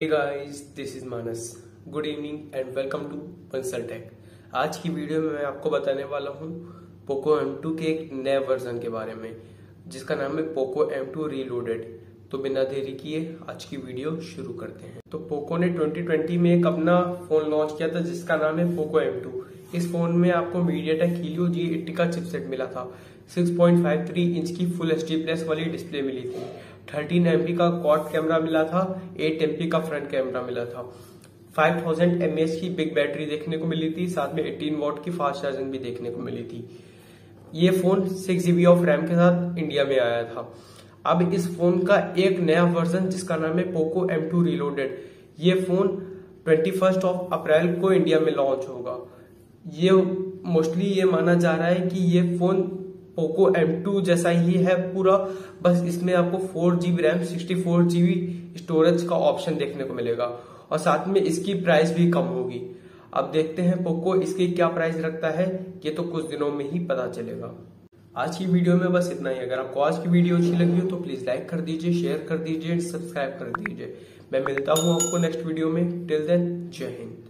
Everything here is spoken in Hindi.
Guys, this is Manas. Good evening and welcome to Bansal tech. आज की वीडियो में मैं आपको बताने वाला हूँ पोको M2 के एक नए वर्जन के बारे में, जिसका नाम है पोको M2 रीलोडेड। तो बिना देरी किए आज की वीडियो शुरू करते हैं। तो पोको ने 2020 में एक अपना फोन लॉन्च किया था जिसका नाम है पोको M2। इस फोन में आपको मीडियाटेक हीलियो G80 का चिपसेट मिला था। 6.53 इंच की फुल HD प्लस वाली डिस्प्ले मिली थी। 13 MP का क्वाड कैमरा मिला था। 8 MP का फ्रंट कैमरा मिला था। 5000 mAh की बिग बैटरी देखने को मिली थी। साथ में 18 वॉट की फास्ट चार्जिंग भी देखने को मिली थी। ये फोन 6 GB ऑफ रैम के साथ इंडिया में आया था। अब इस फोन का एक नया वर्जन जिसका नाम है पोको M2 रीलोडेड, ये फोन 21 अप्रैल को इंडिया में लॉन्च होगा। ये मोस्टली ये माना जा रहा है कि ये फोन पोको M2 जैसा ही है पूरा, बस इसमें आपको 4 GB रैम 64 GB स्टोरेज का ऑप्शन देखने को मिलेगा और साथ में इसकी प्राइस भी कम होगी। अब देखते हैं पोको इसकी क्या प्राइस रखता है, ये तो कुछ दिनों में ही पता चलेगा। आज की वीडियो में बस इतना ही। अगर आपको आज की वीडियो अच्छी लगी हो तो प्लीज लाइक कर दीजिए, शेयर कर दीजिए, सब्सक्राइब कर दीजिए। मैं मिलता हूँ आपको नेक्स्ट वीडियो में। टिल देन, जय हिंद।